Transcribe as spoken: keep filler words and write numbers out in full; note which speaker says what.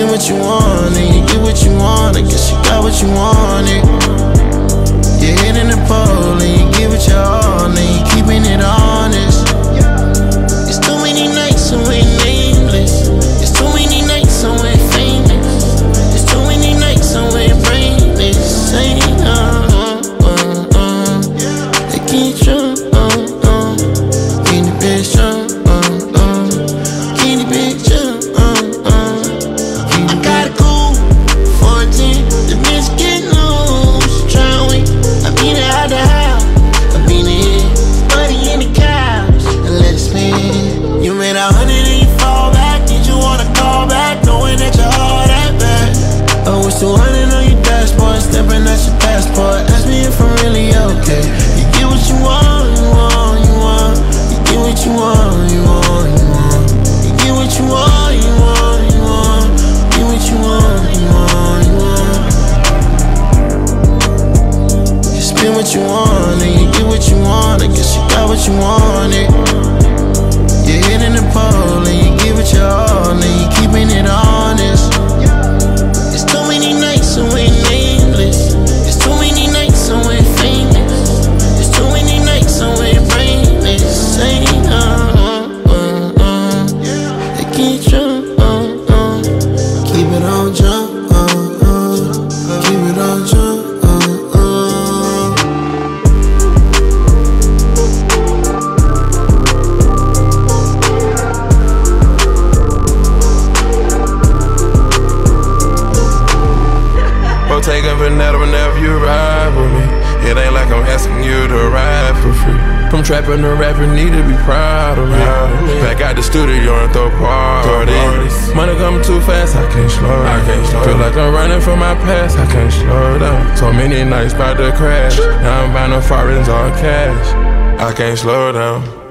Speaker 1: spend what you want and you get what you want. I guess you got what you wanted. You're hitting the pole and you give it your all and you keeping it honest. It's too many nights and we're nameless. It's too many nights and we're famous. It's too many nights and we're brainless. Say, uh, uh, uh, they can't show, uh, uh, in the picture, uh, uh, in the picture, uh, uh. I got a cool fourteen, the bitch get loose, try wait. I been out the house, I been in, money in the couch, and let it spin. You made a hundred and you fall back. Did you wanna call back, knowing that your heart that bad? Oh, it's two hundred on your dashboard, stepping at your passport. Ask me if I'm really okay. You get what you want, you want, you want. You get what you want, you want, you want. You get what you want, you want, you want. You get what you want, you want, you want. You spend what you want and you get what you want. I guess you got what you wanted. You're hitting the pole and you give it your all and you keeping it honest. It's too many nights and we're nameless. It's too many nights and we're famous. It's too many nights and we're brainless. Say, uh, uh, uh, they can't jump, uh, uh. Keep it on jump, uh, uh. Keep it on jump, uh, uh.
Speaker 2: Bottega Veneta whenever you ride with me. It ain't like I'm asking you to ride for free. From trapping to rapping, need to be proud of me. Back out the studio and throw parties. Money coming too fast, I can't slow down. I can't slow Feel like I'm running from my past, I can't slow down. So many nights about to crash. Now I'm buying no foreigns all cash. I can't slow down.